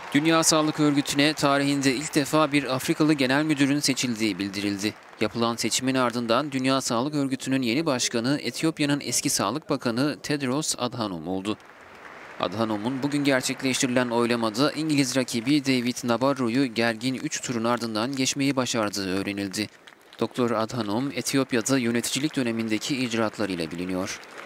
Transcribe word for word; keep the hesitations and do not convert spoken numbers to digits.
Dünya Sağlık Örgütü'ne tarihinde ilk defa bir Afrikalı genel müdürün seçildiği bildirildi. Yapılan seçimin ardından Dünya Sağlık Örgütü'nün yeni başkanı Etiyopya'nın eski Sağlık Bakanı Tedros Adhanom oldu. Adhanom'un bugün gerçekleştirilen oylamada İngiliz rakibi David Nabarro'yu gergin üç turun ardından geçmeyi başardığı öğrenildi. Doktor Adhanom, Etiyopya'da yöneticilik dönemindeki icraatlarıyla biliniyor.